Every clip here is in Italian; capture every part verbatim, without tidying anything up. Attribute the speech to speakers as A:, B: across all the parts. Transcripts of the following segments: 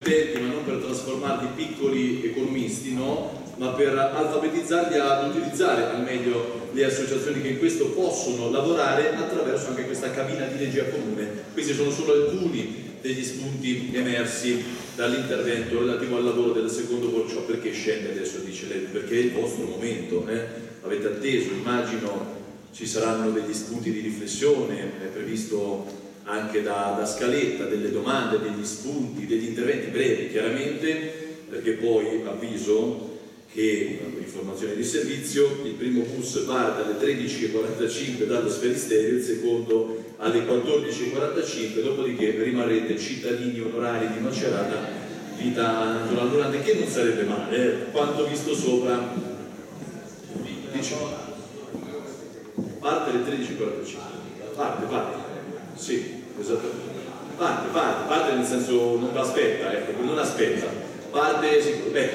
A: ma non per trasformarli in piccoli economisti, no? Ma per alfabetizzarli ad utilizzare al meglio le associazioni che in questo possono lavorare attraverso anche questa cabina di regia comune. Questi sono solo alcuni degli spunti emersi dall'intervento relativo al lavoro del secondo workshop. Perché scende adesso, dice lei? Perché è il vostro momento, eh? Avete atteso, immagino ci saranno degli spunti di riflessione, è previsto anche da, da scaletta, delle domande, degli spunti, degli interventi brevi chiaramente, perché poi avviso che, informazione di servizio, il primo bus parte alle tredici e quarantacinque dallo Sferisterio, il secondo alle quattordici e quarantacinque, dopodiché rimarrete cittadini onorari di Macerata, vita naturale durante, che non sarebbe male, eh? Quanto visto sopra, diciamo, parte alle tredici e quarantacinque, parte, parte. Sì, esattamente. Parte, parte, parte nel senso non aspetta, ecco, non aspetta. Parte sicuro. Beh,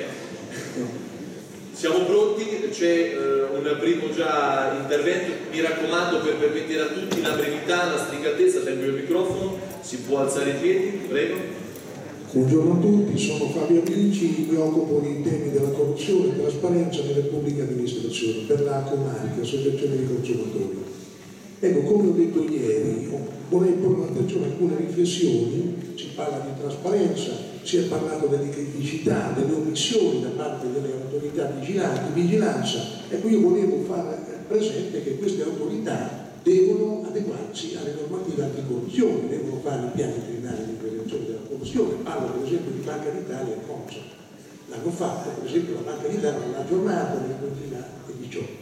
A: siamo pronti, c'è uh, un primo già intervento, mi raccomando per permettere a tutti la brevità, la stringatezza, tengo il microfono, si può alzare in piedi, prego.
B: Buongiorno a tutti, sono Fabio Amici, mi occupo di temi della corruzione e trasparenza nelle pubbliche amministrazioni per la Comarca, Associazione dei Consumatori. Ecco, come ho detto ieri, vorrei porre attenzione a alcune riflessioni. Si parla di trasparenza, si è parlato delle criticità, delle omissioni da parte delle autorità vigilanti, vigilanza. Ecco, io volevo fare presente che queste autorità devono adeguarsi alle normative anticorruzione, devono fare i piani triennali di prevenzione della corruzione. Parlo per esempio di Banca d'Italia e Consob. L'hanno fatto, per esempio la Banca d'Italia l'ha aggiornato nel duemiladiciotto.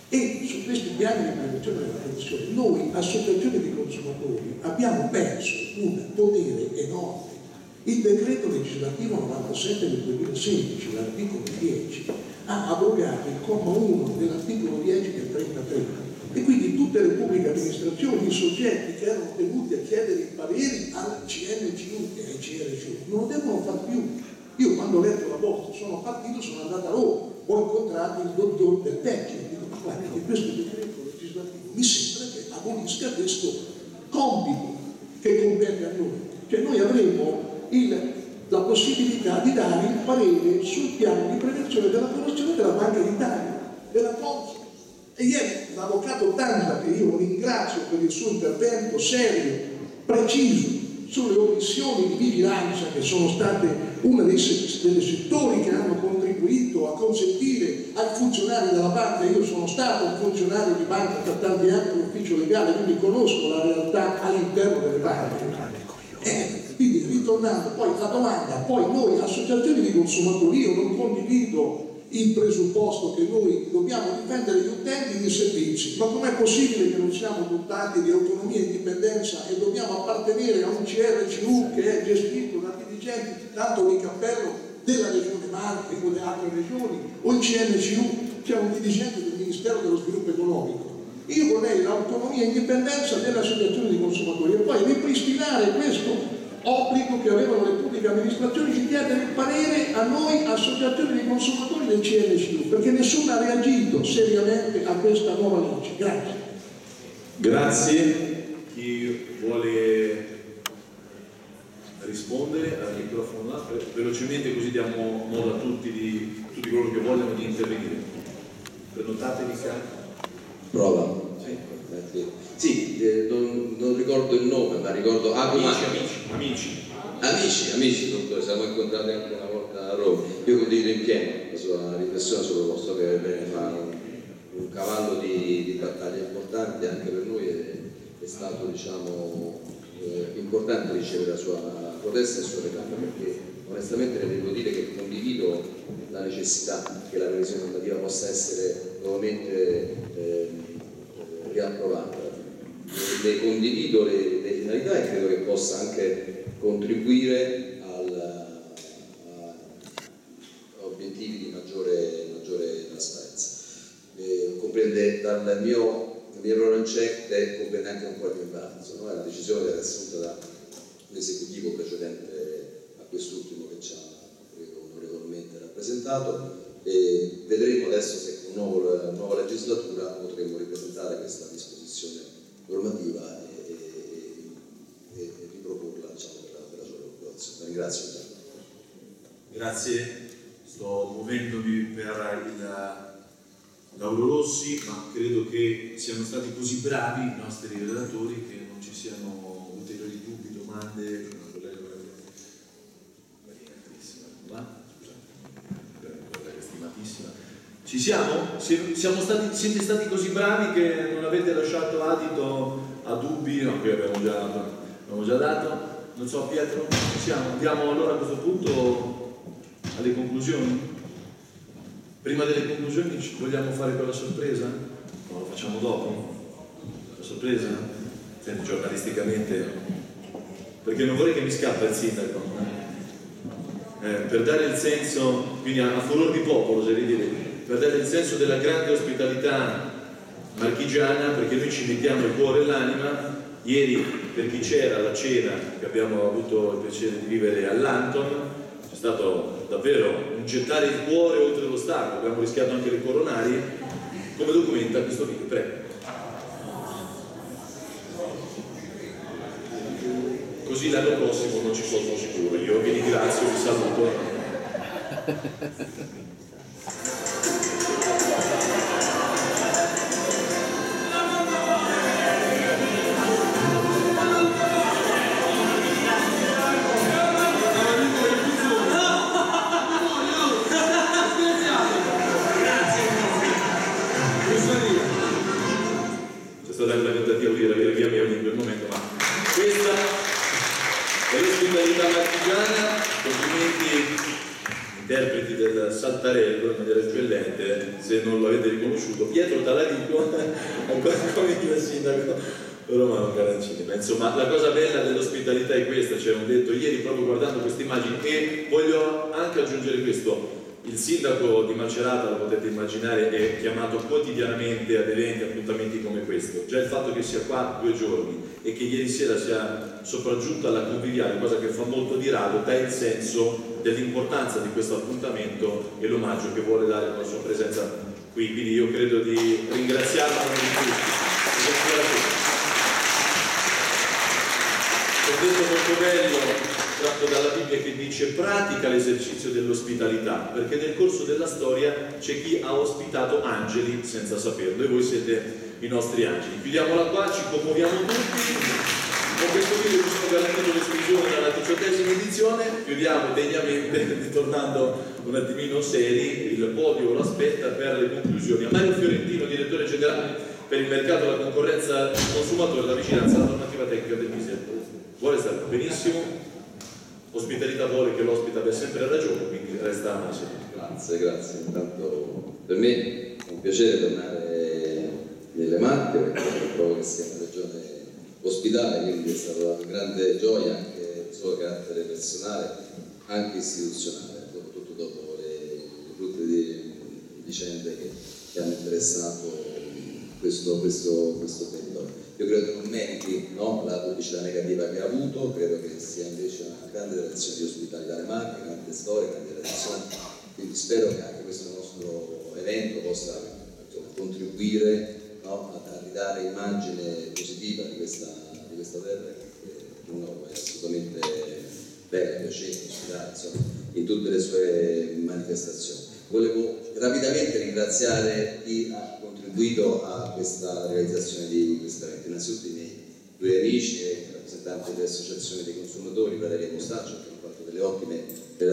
B: E su questi piani di prevenzione della corruzione noi, associazioni di consumatori, abbiamo perso un potere enorme. Il decreto legislativo novantasette del duemilasedici, l'articolo dieci, ha abrogato il comma uno dell'articolo dieci del trentatré, e quindi tutte le pubbliche amministrazioni, i soggetti che erano tenuti a chiedere i pareri al C N C U e ai C R C U non lo devono fare più. Io quando ho letto la bozza sono partito, sono andato a Roma, ho incontrato il dottor Del Vecchio, guarda che questo decreto legislativo mi sembra che abolisca questo compito che compete a noi. Cioè noi avremo il, la possibilità di dare il parere sul piano di prevenzione della corruzione della Banca d'Italia, della Consob. E ieri l'avvocato Tangela, che io ringrazio per il suo intervento serio, preciso, sulle omissioni di vigilanza che sono state uno dei settori che hanno contribuito a consentire ai funzionari della banca. Io sono stato un funzionario di banca per tanti anni all'ufficio legale, quindi conosco la realtà all'interno delle banche. Eh, quindi ritornando poi alla domanda, poi noi associazioni di consumatori, io non condivido il presupposto che noi dobbiamo difendere gli utenti di servizi, ma com'è possibile che non siamo dotati di autonomia e indipendenza e dobbiamo appartenere a un C R C U che è gestito da dirigenti tanto di cappello della regione Marche o delle altre regioni, o il C N C U che è un dirigente del Ministero dello Sviluppo Economico? Io vorrei l'autonomia e indipendenza delle associazioni di consumatori e poi ripristinare questo obbligo che avevano le pubbliche amministrazioni di chiedere il parere a noi associazioni di consumatori del C N C U, perché nessuno ha reagito seriamente a questa nuova legge. Grazie.
A: Grazie. Chi vuole rispondere al microfono là, velocemente, così diamo modo a tutti, di, tutti coloro che vogliono di intervenire. Prenotatevi.
C: Prova.
A: Sì.
C: Sì, eh, non, non ricordo il nome, ma ricordo
A: amici, amici, amici.
C: Amici, amici, dottore, siamo incontrati anche una volta a Roma. Io condivido in pieno la sua riflessione sul posto che bene fa un, un cavallo di, di battaglia importante, anche per noi è, è stato, diciamo, eh, importante ricevere la sua protesta e il suo reclamo, perché onestamente le devo dire che condivido la necessità che la revisione normativa possa essere nuovamente eh, riapprovata. Le condivido le, le finalità e credo che possa anche contribuire al, a, a obiettivi di maggiore, maggiore trasparenza. Eh, comprende dal mio, mio errore check comprende anche un po' di imbarazzo, no? È una decisione che era assunta dall'esecutivo precedente a quest'ultimo che ci ha onorevolmente rappresentato, e vedremo adesso se con una nuova legislatura potremo ripresentare questa disposizione normativa e, e, e riproporla, diciamo, per, la, per la sua approvazione. Ringrazio.
D: Grazie, sto muovendomi per il Lauro Rossi, ma credo che siano stati così bravi i nostri relatori che non ci siano ulteriori dubbi, domande. Ci siamo? Siamo stati, siete stati così bravi che non avete lasciato adito a dubbi? No, qui abbiamo già, abbiamo già dato. Non so, Pietro, ci siamo? Andiamo allora a questo punto alle conclusioni? Prima delle conclusioni ci vogliamo fare quella sorpresa? No, lo facciamo dopo? La sorpresa? Senti, giornalisticamente, perché non vorrei che mi scappa il sindaco. Eh, per dare il senso, quindi a, a furor di popolo, oserei dire, per dare il senso della grande ospitalità marchigiana, perché noi ci mettiamo il cuore e l'anima. Ieri, per chi c'era alla cena che abbiamo avuto il piacere di vivere all'Anton, c'è stato davvero un gettare il cuore oltre l'ostacolo, abbiamo rischiato anche le coronarie, come documenta questo video. Prego. Così l'anno prossimo non ci sono sicuro. Io vi ringrazio, vi saluto. C'è stata una tentativa di avere via mia in quel momento, ma questa è l'ospitalità marchigiana. Complimenti interpreti del Saltarello in maniera eccellente, se non lo avete riconosciuto. Pietro Talarico, ancora come il sindaco Romano Carancini. Ma insomma, la cosa bella dell'ospitalità è questa, ci hanno detto ieri proprio guardando queste immagini, e voglio anche aggiungere questo. Il sindaco di Macerata, lo potete immaginare, è chiamato quotidianamente ad eventi, appuntamenti come questo. Già il fatto che sia qua due giorni e che ieri sera sia sopraggiunta alla conviviale, cosa che fa molto di rado, dà il senso dell'importanza di questo appuntamento e l'omaggio che vuole dare con la sua presenza qui. Quindi io credo di ringraziarla a tutti. Ho detto molto bello, tratto dalla Bibbia, che dice pratica l'esercizio dell'ospitalità, perché nel corso della storia c'è chi ha ospitato angeli senza saperlo, e voi siete i nostri angeli. Chiudiamola qua, ci commuoviamo tutti. Con questo video vi sono garantito l'esclusione dalla diciottesima edizione. Chiudiamo degnamente, ritornando un attimino seri. Il podio lo aspetta per le conclusioni. A Mario Fiorentino, direttore generale per il mercato, la concorrenza del consumatore, la vigilanza alla normativa tecnica del MISE. Vuole stare benissimo. Ospitalità vuole che l'ospite abbia sempre ragione, quindi resta a me.
C: Grazie, grazie. Intanto per me è un piacere tornare nelle Marche, perché trovo che sia una regione ospitale, quindi è stata una grande gioia anche non solo a carattere personale, anche istituzionale, soprattutto dopo le, le brutte di, vicende che, che hanno interessato questo, questo, questo territorio. Io credo che non meriti, no, la pubblicità negativa che ha avuto, credo che sia invece una grande tradizione di ospitalità alle Marche, grande storia, grande tradizione, quindi spero che anche questo nostro evento possa, insomma, contribuire, no, a ridare immagine positiva di questa, di questa terra, che uno è assolutamente bella, piacevole, ospitare, insomma, in tutte le sue manifestazioni. Volevo rapidamente ringraziare chi ha contribuito a questa realizzazione di questo evento, innanzitutto i miei due amici e rappresentanti delle associazioni dei consumatori, Valeria e Mostaccio, che hanno fatto delle ottime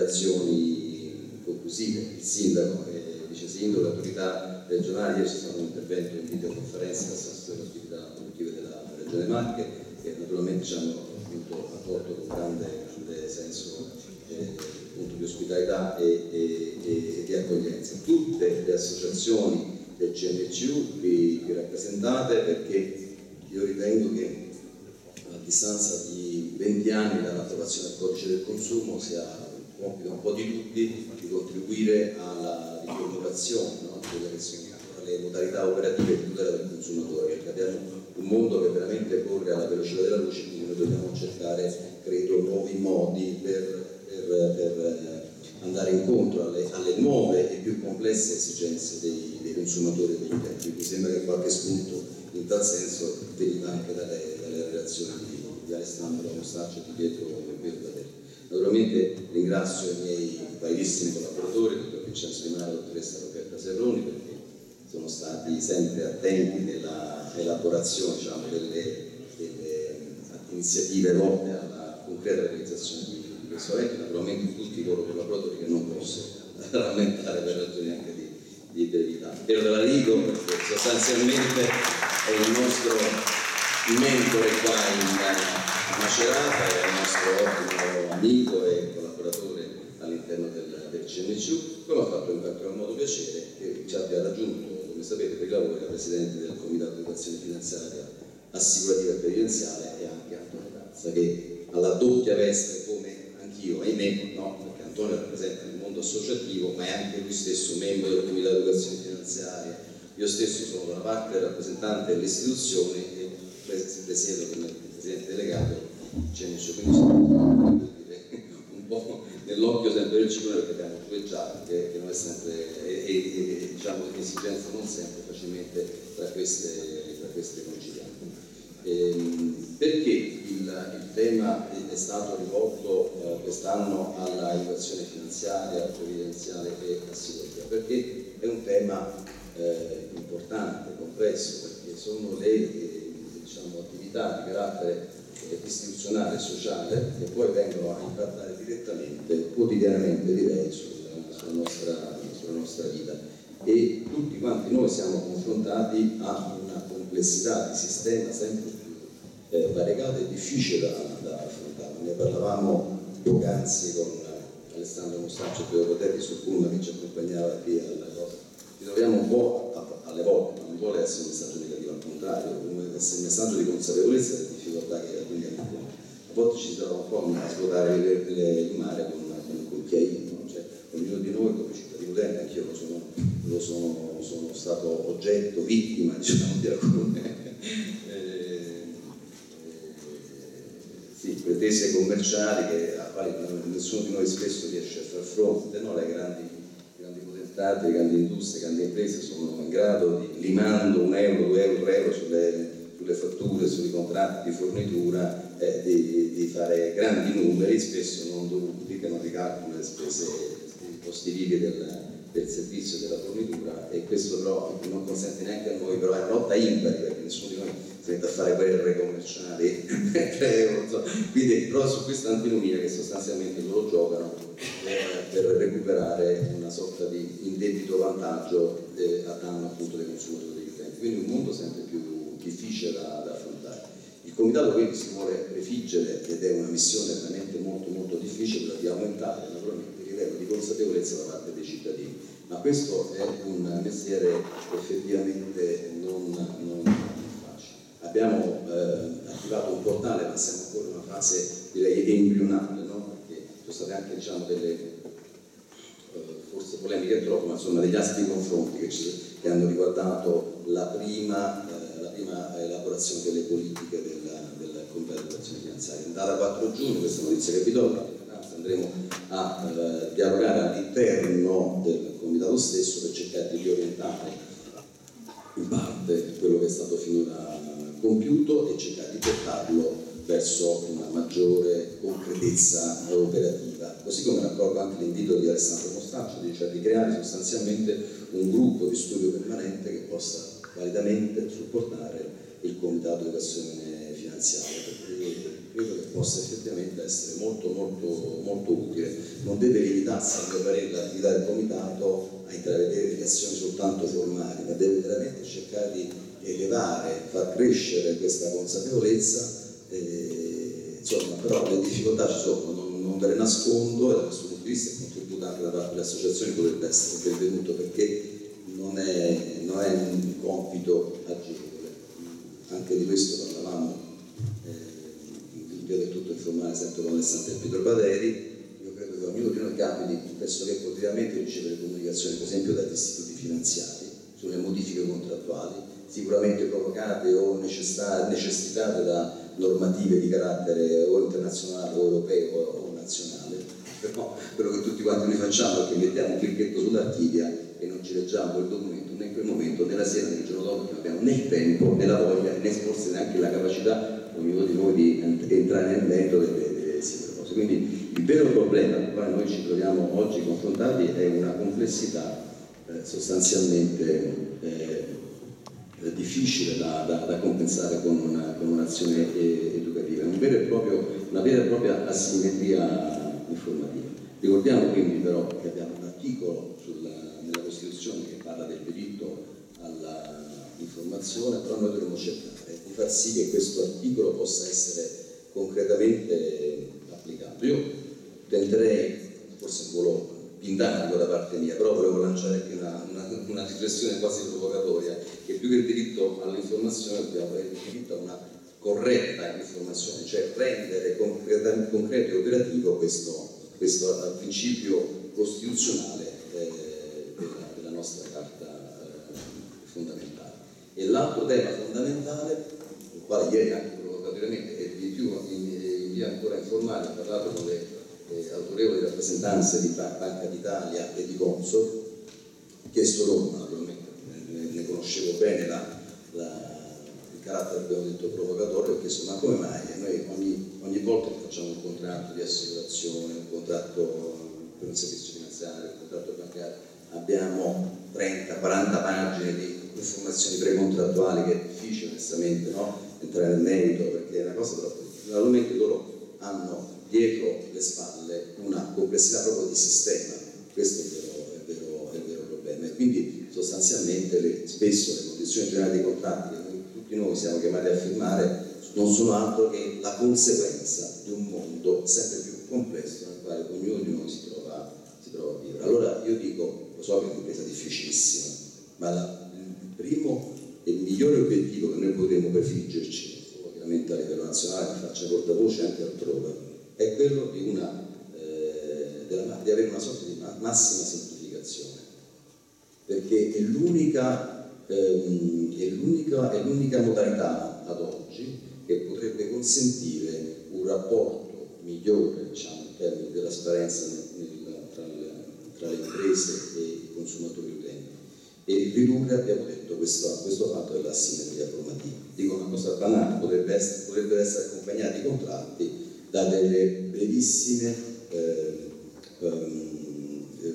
C: relazioni conclusive, il sindaco e il vice sindaco, le autorità regionali. Ieri c'è stato un intervento in videoconferenza dell'assessore delle attività produttive della Regione Marche, che naturalmente ci hanno appunto accolto con grande, grande senso eh, di ospitalità e, e, e di accoglienza. Tutte le associazioni del C N C U vi, vi rappresentate, perché io ritengo che a distanza di venti anni dall'approvazione del codice del consumo sia un compito un po' di tutti di contribuire alla riformulazione, no, di quelle che sono le modalità operative di tutela del consumatore, perché abbiamo un mondo che veramente corre alla velocità della luce, quindi noi dobbiamo cercare, credo, nuovi modi per, per, per andare incontro alle, alle nuove e più complesse esigenze dei, dei consumatori e degli utenti. Mi sembra che qualche spunto in tal senso deriva anche dalle, dalle relazioni di, di Alessandro Mostaccio e di Pietro Bertadelli. Naturalmente ringrazio i miei vari grandissimi collaboratori, il dottor Vincenzo Di Mare e la dottoressa Roberta Serroni, perché sono stati sempre attenti nella elaborazione, diciamo, delle, delle iniziative volte alla concreta realizzazione di, di questo evento, naturalmente tutti i loro collaboratori che non posso rammentare per ragioni anche di, di brevità. Piero Della Rigo, perché sostanzialmente è il nostro mentore qua in Macerata, è il nostro ottimo amico e collaboratore all'interno del, del C N C U, come ha fatto in qualche modo piacere che ci abbia raggiunto, come sapete, per i lavori la Presidente del Comitato di Educazione Finanziaria Assicurativa e Previdenziale e anche Antonio Cazza, che ha la doppia veste come anch'io, ahimè, no? Perché Antonio rappresenta il mondo associativo, ma è anche lui stesso membro del Comitato di Educazione Finanziaria. Io stesso sono da una parte del rappresentante delle istituzioni e presiedo come Presidente delegato C N C U, quindi sono un po' nell'occhio sempre del ciclo, perché abbiamo due già che, che non è sempre e, e, e diciamo l'esigenza non sempre facilmente tra queste, tra queste concilianti. Ehm, perché il, il tema è stato rivolto eh, quest'anno alla educazione finanziaria, previdenziale e assicurativa? Perché è un tema eh, importante, complesso, perché sono le eh, diciamo, attività di carattere istituzionale e sociale che poi vengono a impattare direttamente, quotidianamente direi, sulla, sulla, nostra, sulla nostra vita, e tutti quanti noi siamo confrontati a una complessità di sistema sempre più eh, variegata e difficile da, da affrontare. Ne parlavamo poc'anzi con Alessandro Mostaccio e Piero Potetti sul pullman che ci accompagnava qui alla cosa. Ci troviamo un po' a, alle volte, ma non vuole essere un messaggio negativo, al contrario, essere un messaggio di consapevolezza delle difficoltà che quindi abbiamo. A volte ci si trova un po' a svuotare il mare con, con un cucchiaino, cioè ognuno di noi come cittadino utente, anch'io lo sono, lo sono, sono stato oggetto, vittima, diciamo, di alcune eh, eh, sì, pretese commerciali che, a quali nessuno di noi spesso riesce a far fronte, no? Le grandi le grandi industrie, le grandi imprese sono in grado di, limando un euro, due euro, tre euro sulle, sulle fatture, sui contratti di fornitura, eh, di, di fare grandi numeri, spesso non dovuti, che non ricalcolano le spese, i costi vivi del, del servizio della fornitura, e questo però non consente neanche a noi, però è una lotta impari, perché nessuno di noi si mette a fare guerre commerciali, quindi però su questa antinomia che sostanzialmente loro giocano per recuperare una sorta di indebito vantaggio eh, a danno appunto dei consumatori e degli utenti, quindi un mondo sempre più difficile da, da affrontare. Il Comitato quindi si vuole prefiggere, ed è una missione veramente molto molto difficile, quella di aumentare naturalmente il livello di consapevolezza da parte dei cittadini, ma questo è un mestiere effettivamente non, non facile. Abbiamo eh, attivato un portale, ma siamo ancora in una fase direi embrionale, no? Sono state anche diciamo, delle eh, forse polemiche troppo, ma insomma degli aspri confronti che, ci, che hanno riguardato la prima, eh, la prima elaborazione delle politiche della, del Comitato di Educazione Finanziaria. In data quattro giugno, questa notizia che vi do, andremo a eh, dialogare all'interno del Comitato stesso per cercare di riorientare in parte quello che è stato finora compiuto e cercare di portarlo verso una maggiore concretezza operativa, così come raccolgo anche l'invito di Alessandro Mostaccio, cioè di creare sostanzialmente un gruppo di studio permanente che possa validamente supportare il Comitato di Educazione Finanziaria, perché credo che possa effettivamente essere molto molto molto utile. Non deve limitarsi a mio parere l'attività del Comitato a intravedere delle azioni soltanto formali, ma deve veramente cercare di elevare, far crescere questa consapevolezza. Eh, insomma, però le difficoltà ci sono, non, non ve le nascondo, e da questo punto di vista il contributo anche da parte delle associazioni potrebbe essere benvenuto, perché non è, non è un compito agevole. Anche di questo parlavamo eh, in via del tutto informale sempre con Alessandro e Pietro Paderi. Io credo che ognuno di noi capiti pressoché quotidianamente ricevere comunicazioni, per esempio dagli istituti finanziari, sulle modifiche contrattuali, sicuramente provocate o necessitate da normative di carattere o internazionale o europeo o nazionale, però quello che tutti quanti noi facciamo è che mettiamo un clicchetto sull'archivia e non ci leggiamo quel documento né in quel momento, né la sera, né il giorno dopo, non abbiamo né il tempo, né la voglia, né forse neanche la capacità, ognuno di noi, di entrare nel metodo delle, delle singole cose. Quindi Il vero problema con cui noi ci troviamo oggi confrontati è una complessità eh, sostanzialmente eh, difficile da, da, da compensare con, una, con un'azione eh, educativa, un vero e proprio, una vera e propria asimmetria informativa. Ricordiamo quindi però che abbiamo un articolo sulla, nella Costituzione che parla del diritto all'informazione, però noi dovremmo cercare di far sì che questo articolo possa essere concretamente applicato. Io tenterei, forse un volo pindarico da parte mia, però volevo lanciare qui una, una, una riflessione quasi provocatoria, che più che il diritto all'informazione abbiamo il diritto a una corretta informazione, cioè rendere concreto e operativo questo, questo principio costituzionale eh, della, della nostra Carta eh, fondamentale. E l'altro tema fondamentale, il quale ieri anche provocatoriamente e di più in, in via ancora informale ho parlato con le eh, autorevoli rappresentanze di Banca d'Italia e di Consol, chiesto loro, naturalmente ne, ne conoscevo bene la, la, il carattere, abbiamo detto, provocatorio, ho chiesto ma come mai noi ogni, ogni volta che facciamo un contratto di assicurazione, un contratto per un servizio finanziario, un contratto bancario, abbiamo trenta quaranta pagine di informazioni precontrattuali, che è difficile onestamente, no? Entrare nel merito, perché è una cosa troppo difficile. Naturalmente loro hanno dietro le spalle una complessità proprio di sistema, questo è il vero, è il vero, è il vero problema, e quindi sostanzialmente le, spesso le condizioni generali dei contratti che noi, tutti noi siamo chiamati a firmare non sono altro che la conseguenza di un mondo sempre più complesso nel quale ognuno di noi si trova, si trova a vivere. Allora io dico, lo so che è un'impresa difficilissima, ma la, il primo e il migliore obiettivo che noi potremmo prefiggerci, ovviamente a livello nazionale, che faccia portavoce anche altrove, è quello di, una, eh, della, di avere una sorta di massima semplificazione, perché è l'unica, ehm, è l'unica, è l'unica modalità ad oggi che potrebbe consentire un rapporto migliore, diciamo, in termini di trasparenza nel, nel, tra, le, tra le imprese e i consumatori utenti, e ridurre, abbiamo detto, questo, questo fatto dell'asimmetria formativa. Dico una cosa banale, potrebbe essere, potrebbero essere accompagnati i contratti da delle brevissime eh, um, eh,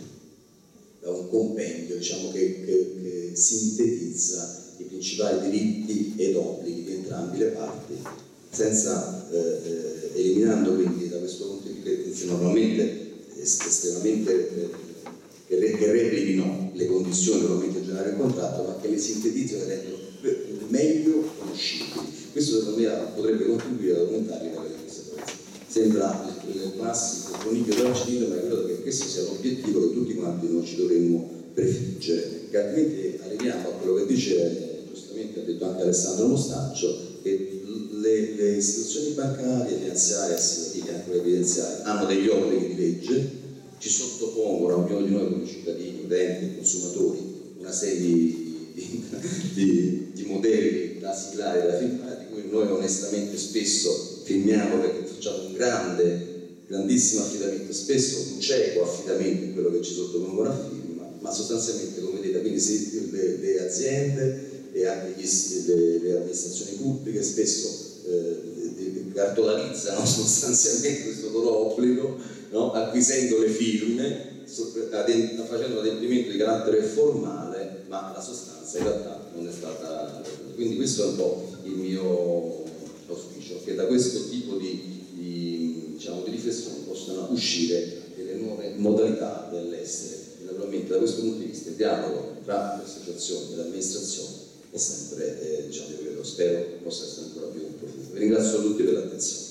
C: da un compendio, diciamo, che, che, che sintetizza i principali diritti ed obblighi di entrambi le parti, senza eh, eliminando quindi da questo punto di vista normalmente estremamente eh, che, re, che replichino le condizioni normalmente generali del contratto, ma che le sintetizzano e rendono meglio conoscibili. Questo secondo me potrebbe contribuire ad aumentare i livelli di consapevolezza. Sembra il classico coniglio d'argilla, ma credo che questo sia l'obiettivo che tutti quanti noi ci dovremmo prefiggere, perché altrimenti arriviamo a quello che dice, giustamente ha detto anche Alessandro Mostaccio, che le, le istituzioni bancarie, finanziarie, assicurative, anche le evidenziarie, hanno degli obblighi di legge, ci sottopongono a ognuno di noi come cittadini, utenti, consumatori, una serie di, di, di, di modelli da siglare e da firmare, di cui noi onestamente spesso firmiamo perché facciamo un grande, grandissimo affidamento, spesso un cieco affidamento in quello che ci sottopongono a firma, ma sostanzialmente, come vedete, quindi sì, le, le aziende e anche gli, le, le amministrazioni pubbliche spesso eh, cartolarizzano sostanzialmente questo loro obbligo, no? Acquisendo le firme, facendo un adempimento di carattere formale, ma la sostanza in realtà non è stata. Quindi questo è un po' il mio auspicio, che da questo tipo di, di, diciamo, di riflessione possano uscire delle nuove modalità dell'essere. E naturalmente da questo punto di vista il dialogo tra le associazioni e l'amministrazione è sempre, eh, diciamo, io spero possa essere ancora più profondo. Vi ringrazio a tutti per l'attenzione.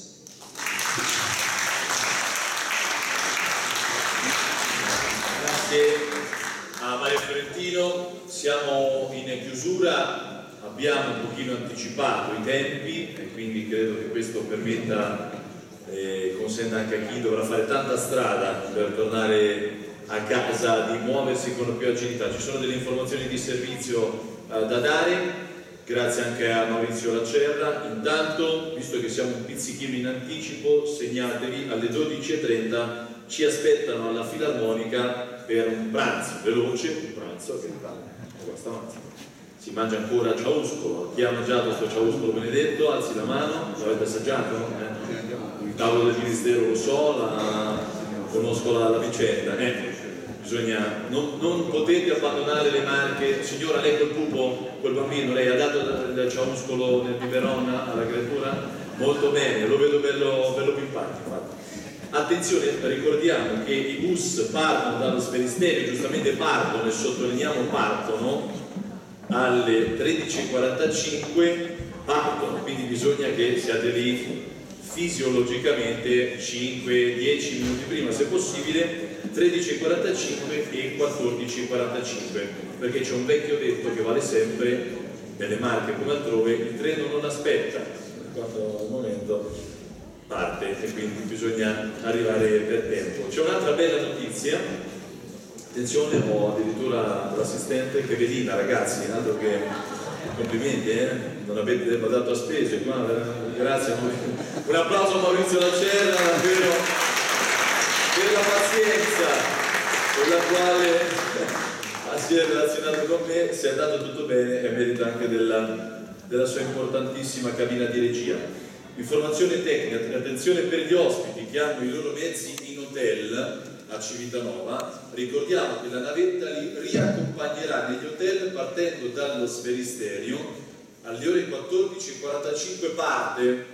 A: Grazie a Mario Fiorentino, siamo in chiusura, abbiamo un pochino anticipato i tempi e quindi credo che questo permetta e eh, consenta anche a chi dovrà fare tanta strada per tornare a casa di muoversi con più agilità. Ci sono delle informazioni di servizio da dare, grazie anche a Maurizio Lacerra. Intanto, visto che siamo un pizzichino in anticipo, segnatevi, alle dodici e trenta ci aspettano alla Filarmonica per un pranzo veloce, un pranzo che stamattina si mangia ancora ciauscolo. Chi ha mangiato questo ciauscolo benedetto, alzi la mano, l'avete assaggiato? Eh? tavolo del ministero lo so, la, conosco la, la vicenda, eh, bisogna, non, non potete abbandonare le Marche. Signora, lei quel pupo, quel bambino, lei ha dato il ciauscolo nel biberon alla creatura? Molto bene, lo vedo bello, bello pimpante, infatti. Attenzione, ricordiamo che i bus partono dallo Sferisterio, giustamente partono, e sottolineiamo partono, alle tredici e quarantacinque partono, quindi bisogna che siate lì fisiologicamente cinque dieci minuti prima, se possibile, tredici e quarantacinque e quattordici e quarantacinque, perché c'è un vecchio detto che vale sempre nelle Marche come altrove: il treno non aspetta, quando al momento parte, e quindi bisogna arrivare per tempo. C'è un'altra bella notizia, attenzione, ho addirittura l'assistente che velina, ragazzi, altro che complimenti, eh? Non avete badato a spese qua, grazie, un applauso a Maurizio Lacerra davvero per la pazienza con la quale si è relazionato con me, si è andato tutto bene e merita anche della, della sua importantissima cabina di regia. Informazione tecnica, attenzione per gli ospiti che hanno i loro mezzi in hotel a Civitanova, ricordiamo che la navetta li riaccompagnerà negli hotel partendo dallo Sferisterio alle ore quattordici e quarantacinque parte,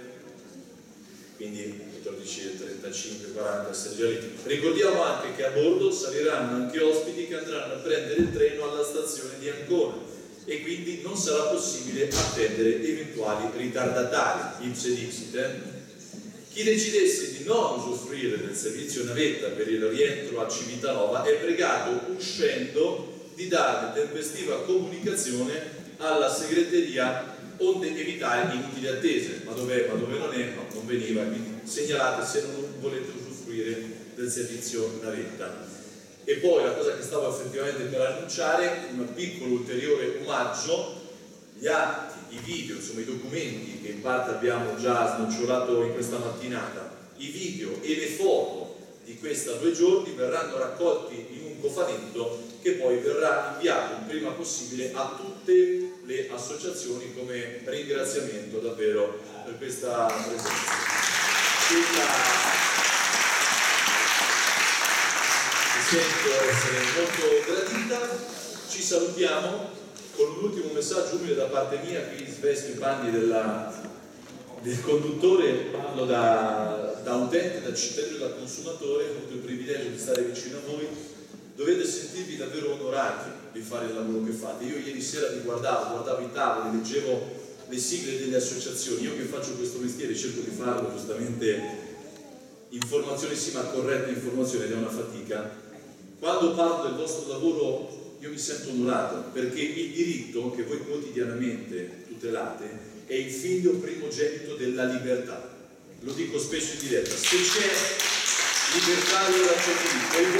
A: quindi quattordici e trentacinque quaranta essere già lì. Ricordiamo anche che a bordo saliranno anche ospiti che andranno a prendere il treno alla stazione di Ancona, e quindi non sarà possibile attendere eventuali ritardatari, ipse dixit. Eh? Chi decidesse di non usufruire del servizio navetta per il rientro a Civitanova è pregato, uscendo, di dare tempestiva comunicazione alla segreteria onde evitare inutili attese. Ma dov'è? Ma dove non è? No, non veniva, quindi segnalate se non volete usufruire del servizio navetta. E poi la cosa che stavo effettivamente per annunciare, un piccolo ulteriore omaggio: gli atti, i video, insomma i documenti che in parte abbiamo già snocciolato in questa mattinata, i video e le foto di questi due giorni verranno raccolti in un cofanetto che poi verrà inviato il prima possibile a tutte le associazioni come ringraziamento davvero per questa presenza. Questa... sento essere molto gradita. Ci salutiamo con un ultimo messaggio umile da parte mia. Qui svesto i panni della, del conduttore, parlo da, da utente, da cittadino e da consumatore. Ho avuto il privilegio di stare vicino a voi. Dovete sentirvi davvero onorati di fare il lavoro che fate. Io ieri sera vi guardavo, guardavo i tavoli, leggevo le sigle delle associazioni. Io che faccio questo mestiere cerco di farlo giustamente, informazione sì, ma corretta informazione, ed è una fatica. Quando parlo del vostro lavoro io mi sento onorato, perché il diritto che voi quotidianamente tutelate è il figlio primogenito della libertà. Lo dico spesso in diretta: se c'è libertà allora c'è diritto, e